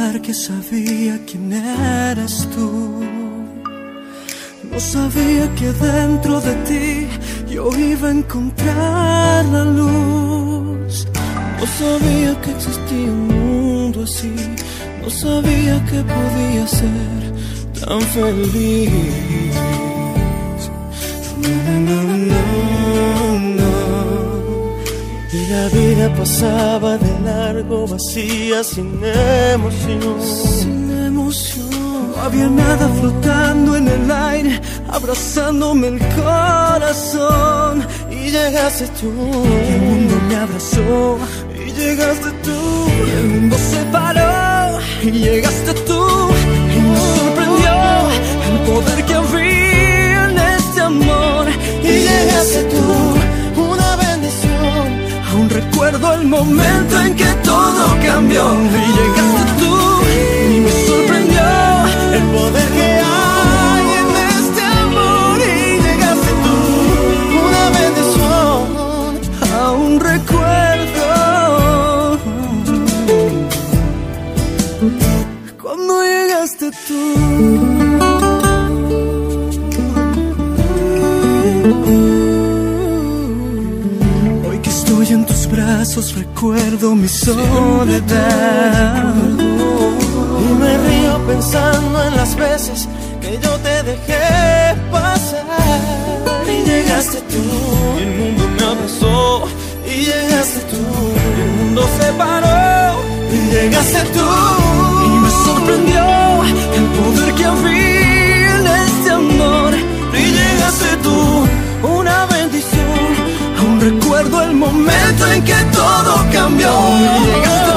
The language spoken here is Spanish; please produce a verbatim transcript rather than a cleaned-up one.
pensar que sabía quién eras tú. No sabía que dentro de ti yo iba a encontrar la luz. No sabía que existía un mundo así. No sabía que podía ser tan feliz. No, no, no, no. Y la vida pasaba de largo, vacía, sin emoción. Sin emoción. No había nada flotando en el aire, abrazándome el corazón. Y llegaste tú, y el mundo me abrazó. Y llegaste tú, y el mundo se paró. Y llegaste tú, y me sorprendió el poder que había en este amor. Y llegaste tú, una bendición. Aún recuerdo el momento en que todo cambió. Y llegaste tú, y me sorprendió el poder que hay en este amor. Y llegaste tú, una bendición. Aún recuerdo cuando llegaste tú. Hoy que estoy en tus brazos recuerdo mi soledad. Y me río pensando en las veces que yo te dejé pasar. Y llegaste tú, y el mundo me abrazó. Y llegaste tú, y el mundo se paró. Y llegaste tú, y me sorprendió el poder que había en este amor. Y llegaste tú, una bendición. Aún recuerdo el momento en que todo cambió. Y llegaste